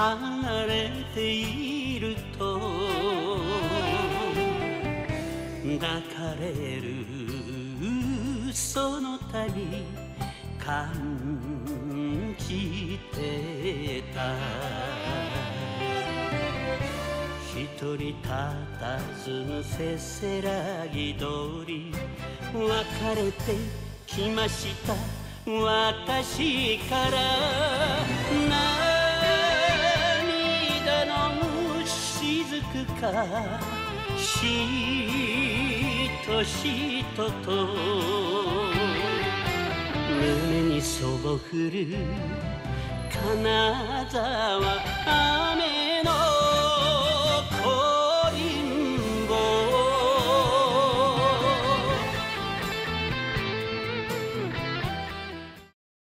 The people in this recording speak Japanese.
離れていると抱かれるその度感じてた。一人たたずむせせらぎ通り別れてきました私から涙の雫かしとしとと胸にそぼ降る金沢雨